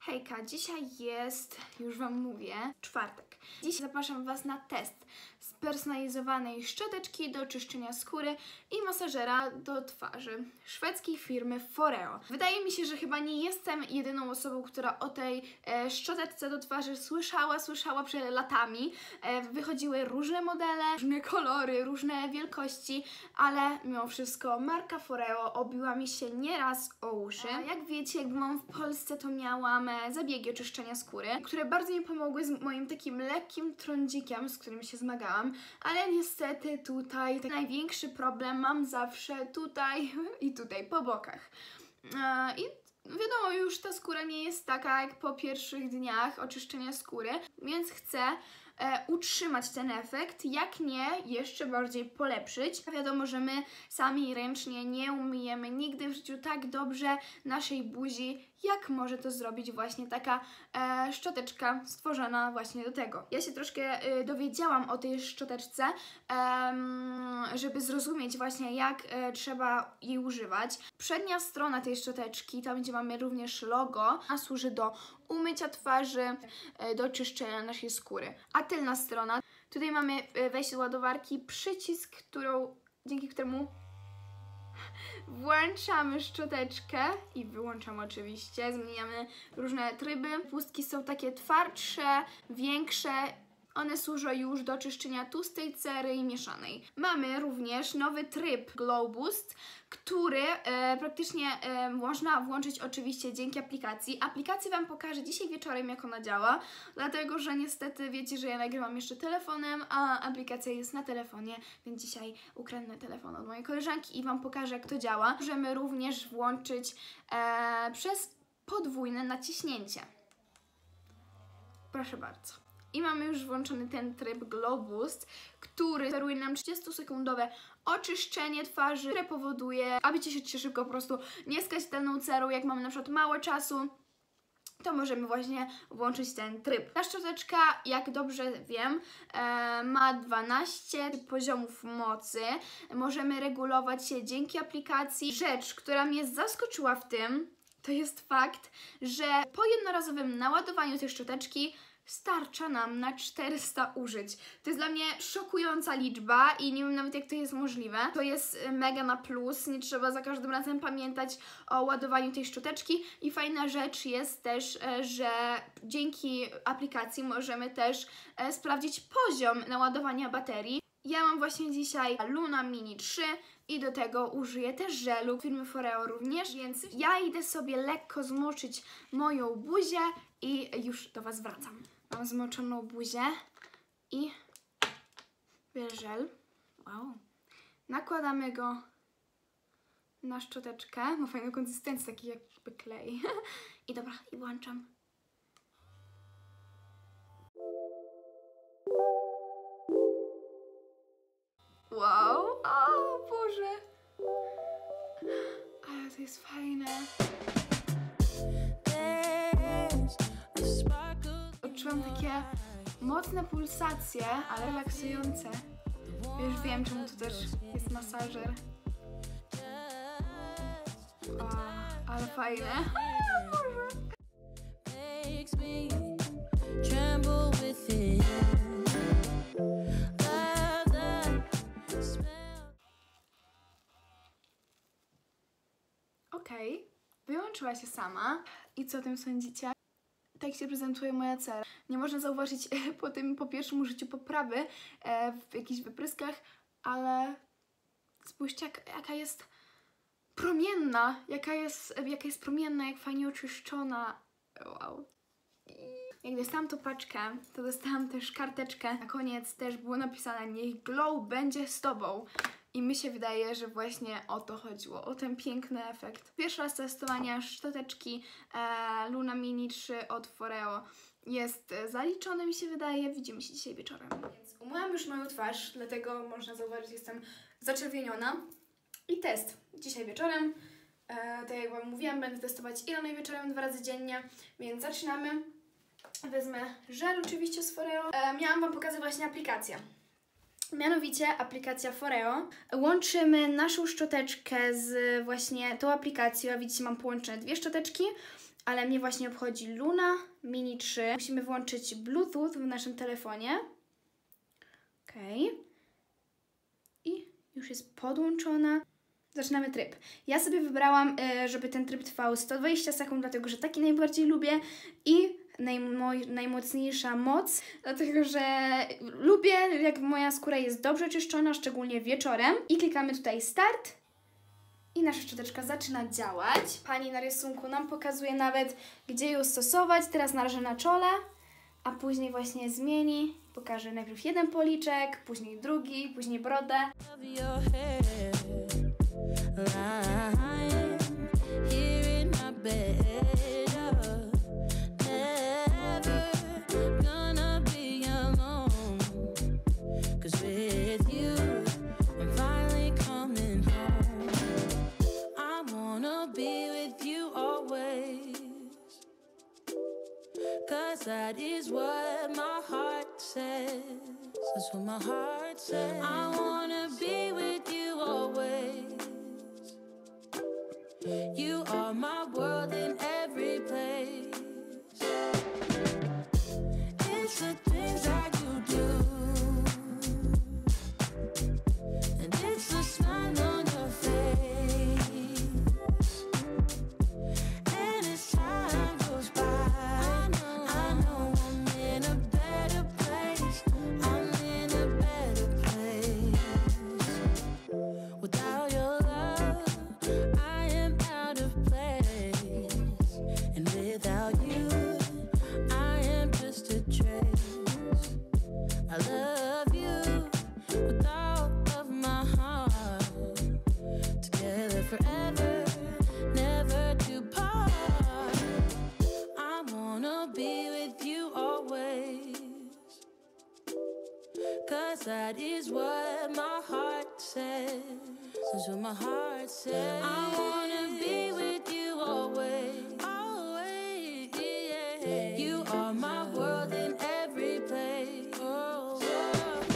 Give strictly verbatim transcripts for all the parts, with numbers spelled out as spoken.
Hejka, dzisiaj jest, już Wam mówię, czwartek. Dziś zapraszam Was na test spersonalizowanej szczoteczki do czyszczenia skóry i masażera do twarzy szwedzkiej firmy Foreo. Wydaje mi się, że chyba nie jestem jedyną osobą, która o tej e, szczoteczce do twarzy słyszała, słyszała przed latami. E, wychodziły różne modele, różne kolory, różne wielkości, ale mimo wszystko marka Foreo obiła mi się nieraz o uszy. E, jak wiecie, jak byłam w Polsce, to miałam zabiegi oczyszczenia skóry, które bardzo mi pomogły z moim takim lekkim trądzikiem, z którym się zmagałam, ale niestety tutaj taki największy problem mam zawsze tutaj i tutaj po bokach. I wiadomo, już ta skóra nie jest taka jak po pierwszych dniach oczyszczenia skóry, więc chcę e, utrzymać ten efekt, jak nie jeszcze bardziej polepszyć. Wiadomo, że my sami ręcznie nie umyjemy nigdy w życiu tak dobrze naszej buzi, jak może to zrobić właśnie taka e, szczoteczka stworzona właśnie do tego. Ja się troszkę e, dowiedziałam o tej szczoteczce, e, żeby zrozumieć właśnie jak e, trzeba jej używać. Przednia strona tej szczoteczki, tam gdzie mamy również logo, a służy do umycia twarzy, e, do czyszczenia naszej skóry. A tylna strona, tutaj mamy e, wejście do ładowarki, przycisk, którą, dzięki któremu włączamy szczoteczkę i wyłączamy oczywiście, zmieniamy różne tryby. Pustki są takie twardsze, większe. One służą już do czyszczenia tłustej cery i mieszanej. Mamy również nowy tryb Glow Boost, który e, praktycznie e, można włączyć oczywiście dzięki aplikacji. Aplikację Wam pokażę dzisiaj wieczorem, jak ona działa, dlatego że niestety wiecie, że ja nagrywam jeszcze telefonem, a aplikacja jest na telefonie, więc dzisiaj ukradnę telefon od mojej koleżanki i Wam pokażę, jak to działa. Możemy również włączyć e, przez podwójne naciśnięcie. Proszę bardzo. I mamy już włączony ten tryb Glow Boost, który oferuje nam trzydziestosekundowe oczyszczenie twarzy, które powoduje, aby cieszyć się szybko, po prostu nie skazitelną cerą. Jak mamy na przykład mało czasu, to możemy właśnie włączyć ten tryb. Ta szczoteczka, jak dobrze wiem, e, ma dwanaście poziomów mocy. Możemy regulować się dzięki aplikacji. Rzecz, która mnie zaskoczyła w tym, to jest fakt, że po jednorazowym naładowaniu tej szczoteczki starcza nam na czterysta użyć. To jest dla mnie szokująca liczba i nie wiem nawet, jak to jest możliwe. To jest mega na plus, nie trzeba za każdym razem pamiętać o ładowaniu tej szczoteczki i fajna rzecz jest też, że dzięki aplikacji możemy też sprawdzić poziom naładowania baterii. Ja mam właśnie dzisiaj Luna Mini trzy i do tego użyję też żelu firmy Foreo również, więc ja idę sobie lekko zmoczyć moją buzię i już do Was wracam. Mam zmoczoną buzię i biorę żel. Wow. Nakładamy go na szczoteczkę. Ma fajną konsystencję, taki jakby klej. I dobra, i włączam. Wow, o Boże, ale to jest fajne. Odczułam takie mocne pulsacje, ale relaksujące. Już wiem, czemu tu też jest masażer. O, ale fajne. Okej, okay. Wyłączyła się sama. I co o tym sądzicie? Tak się prezentuje moja cera. Nie można zauważyć po tym, po pierwszym użyciu poprawy e, w jakichś wypryskach, ale spójrzcie, jak, jaka jest promienna, jaka jest, jaka jest promienna, jak fajnie oczyszczona. Wow. Jak dostałam tą paczkę, to dostałam też karteczkę. Na koniec też było napisane: niech glow będzie z Tobą. I mi się wydaje, że właśnie o to chodziło, o ten piękny efekt. Pierwszy raz testowania szczoteczki e, Luna Mini trzy od Foreo jest zaliczony, mi się wydaje. Widzimy się dzisiaj wieczorem. Więc umyłam już moją twarz, dlatego można zauważyć, że jestem zaczerwieniona. I test dzisiaj wieczorem. E, tak jak Wam mówiłam, będę testować i rano i wieczorem dwa razy dziennie, więc zaczynamy. Wezmę żel oczywiście z Foreo. E, miałam Wam pokazać właśnie aplikację. Mianowicie aplikacja Foreo. Łączymy naszą szczoteczkę z właśnie tą aplikacją, a widzicie, mam połączone dwie szczoteczki ale mnie właśnie obchodzi Luna Mini trzy. Musimy włączyć Bluetooth w naszym telefonie. Okej. Okay. I już jest podłączona. Zaczynamy tryb. Ja sobie wybrałam, żeby ten tryb trwał sto dwadzieścia sekund, dlatego że taki najbardziej lubię i najmo- najmocniejsza moc, dlatego że lubię, jak moja skóra jest dobrze czyszczona, szczególnie wieczorem. I klikamy tutaj start i nasza szczoteczka zaczyna działać. Pani na rysunku nam pokazuje nawet, gdzie ją stosować. Teraz należy na czole, a później właśnie zmieni. Pokażę najpierw jeden policzek, później drugi, później brodę. That is what my heart says. That's what my heart says. I wanna be with you always. You are my world in every place. It's the things that you do, and it's the smile on your face. And as time goes by, that is what my heart says. That's what my heart says. I wanna be with you always. Always, yeah. You are my world in every place. Oh, oh,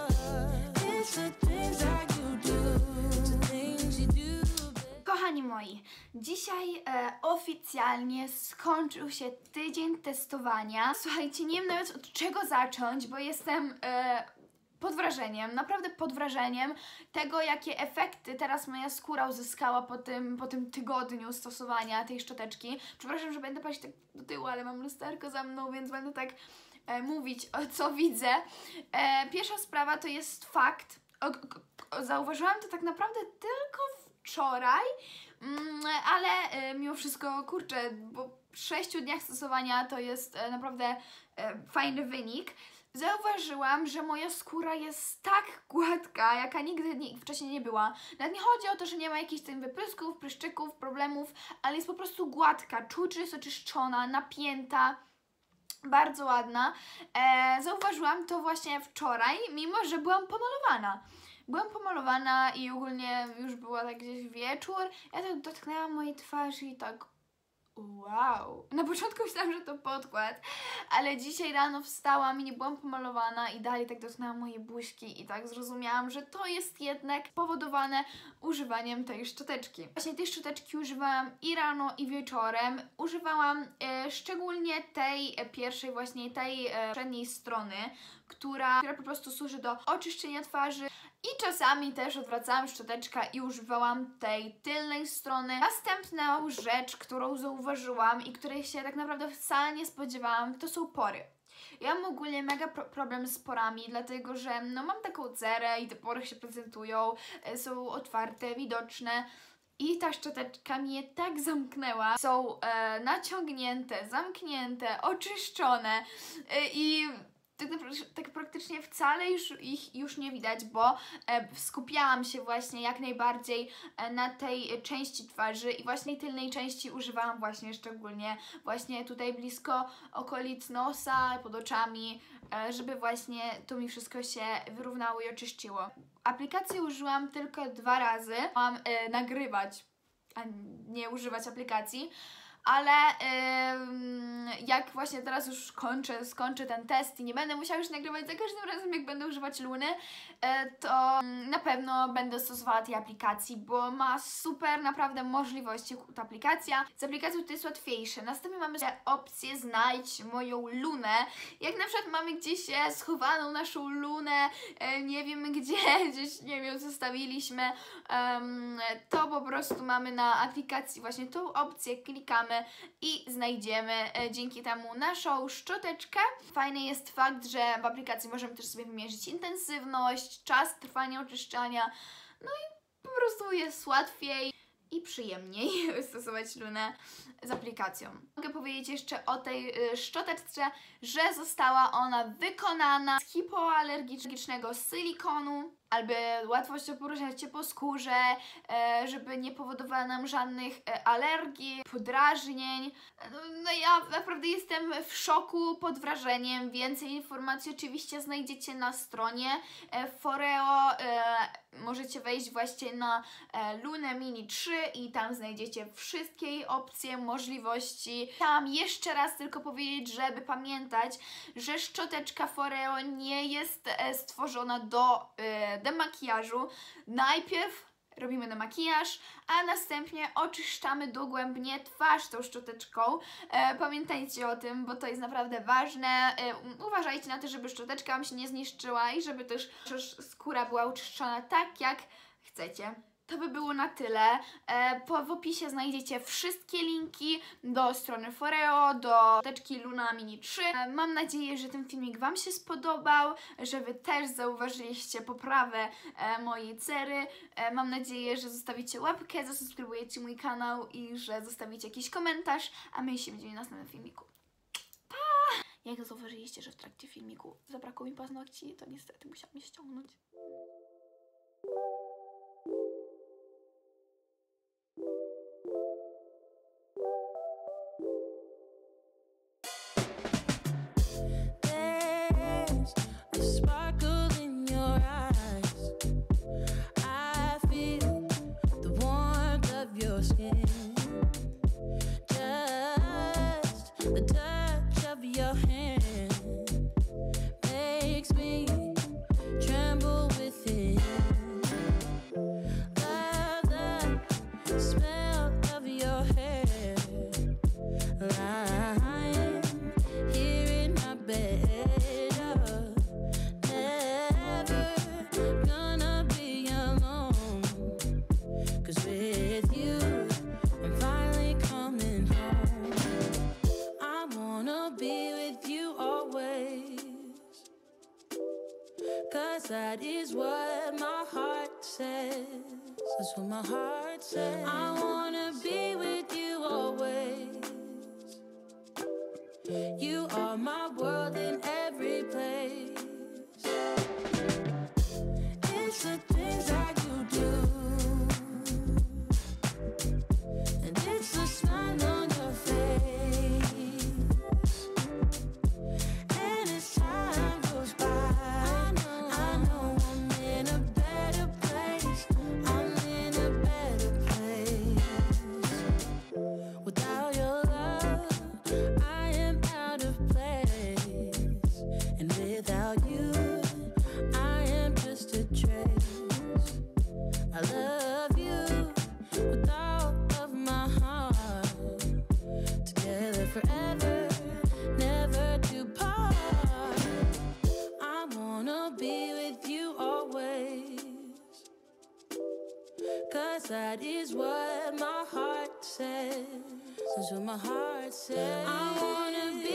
oh. It's the things that you do, the things you do. Kochani moi, dzisiaj e, oficjalnie skończył się tydzień testowania. Słuchajcie, nie wiem nawet od czego zacząć, bo jestem e, pod wrażeniem, naprawdę pod wrażeniem tego, jakie efekty teraz moja skóra uzyskała po tym, po tym tygodniu stosowania tej szczoteczki. Przepraszam, że będę patrzeć tak do tyłu, ale mam lusterko za mną, więc będę tak e, mówić, o co widzę. E, pierwsza sprawa to jest fakt, o, o, zauważyłam to tak naprawdę tylko wczoraj, mm, ale e, mimo wszystko, kurczę, bo w sześciu dniach stosowania to jest e, naprawdę e, fajny wynik. Zauważyłam, że moja skóra jest tak gładka, jaka nigdy nie, wcześniej nie była. Nawet nie chodzi o to, że nie ma jakichś tym wyprysków, pryszczyków, problemów, ale jest po prostu gładka, czuć, że jest oczyszczona, napięta, bardzo ładna. E, zauważyłam to właśnie wczoraj, mimo że byłam pomalowana. Byłam pomalowana i ogólnie już była tak gdzieś wieczór. Ja tak dotknęłam mojej twarzy i tak wow. Na początku myślałam, że to podkład, ale dzisiaj rano wstałam i nie byłam pomalowana i dalej tak dotknęłam moje buźki i tak zrozumiałam, że to jest jednak powodowane używaniem tej szczoteczki. Właśnie tej szczoteczki używałam i rano, i wieczorem. Używałam e, szczególnie tej e, pierwszej, właśnie tej e, przedniej strony, która, która po prostu służy do oczyszczenia twarzy. I czasami też odwracałam szczoteczkę i używałam tej tylnej strony. Następna rzecz, którą zauważyłam i której się tak naprawdę wcale nie spodziewałam, to są pory. Ja mam ogólnie mega pro problem z porami, dlatego że no, mam taką cerę i te pory się prezentują, są otwarte, widoczne. I ta szczoteczka mnie tak zamknęła. Są e, naciągnięte, zamknięte, oczyszczone e, i... Tak, tak praktycznie wcale już ich już nie widać, bo e, skupiałam się właśnie jak najbardziej e, na tej części twarzy i właśnie tylnej części używałam właśnie szczególnie właśnie tutaj blisko okolic nosa, pod oczami, e, żeby właśnie to mi wszystko się wyrównało i oczyściło. Aplikacji użyłam tylko dwa razy. Mam e, nagrywać, a nie używać aplikacji. ale yy, jak właśnie teraz już kończę, skończę ten test i nie będę musiała już nagrywać za każdym razem, jak będę używać Luny, yy, to na pewno będę stosowała tej aplikacji, bo ma super naprawdę możliwości ta aplikacja. Z aplikacją to jest łatwiejsze. Następnie mamy opcję znajdź moją Lunę. Jak na przykład mamy gdzieś schowaną naszą Lunę, yy, nie wiemy gdzie, gdzieś nie wiem, zostawiliśmy, yy, to po prostu mamy na aplikacji właśnie tą opcję, klikamy i znajdziemy e, dzięki temu naszą szczoteczkę. Fajny jest fakt, że w aplikacji możemy też sobie wymierzyć intensywność, czas trwania oczyszczania, no i po prostu jest łatwiej i przyjemniej stosować Lunę z aplikacją. Mogę powiedzieć jeszcze o tej y, szczoteczce, że została ona wykonana z hipoalergicznego silikonu, aby łatwością poruszać się po skórze, e, żeby nie powodowała nam żadnych e, alergii, podrażnień. No, no ja naprawdę jestem w szoku, pod wrażeniem. Więcej informacji oczywiście znajdziecie na stronie e, Foreo. E, możecie wejść właśnie na e, Lunę Mini trzy i tam znajdziecie wszystkie jej opcje, możliwości. Chciałam jeszcze raz tylko powiedzieć, żeby pamiętać, że szczoteczka Foreo nie jest e, stworzona do e, demakijażu. Najpierw robimy demakijaż, a następnie oczyszczamy dogłębnie twarz tą szczoteczką. E, pamiętajcie o tym, bo to jest naprawdę ważne. E, uważajcie na to, żeby szczoteczka Wam się nie zniszczyła i żeby też skóra była uczyszczona tak, jak chcecie. To by było na tyle. E, po, w opisie znajdziecie wszystkie linki do strony Foreo, do teczki Luna Mini trzy. E, mam nadzieję, że ten filmik Wam się spodobał, że Wy też zauważyliście poprawę e, mojej cery. E, mam nadzieję, że zostawicie łapkę, zasubskrybujecie mój kanał i że zostawicie jakiś komentarz, a my się widzimy w następnym filmiku. Pa! Jak zauważyliście, że w trakcie filmiku zabrakło mi paznokci, to niestety musiałam je ściągnąć. That is what my heart says. That's what my heart says. I wanna be with you always. You are my world in every place. It's the things that you do, and it's the smile on your face. And as time goes by, that is what my heart says. That's what my heart says. I wanna be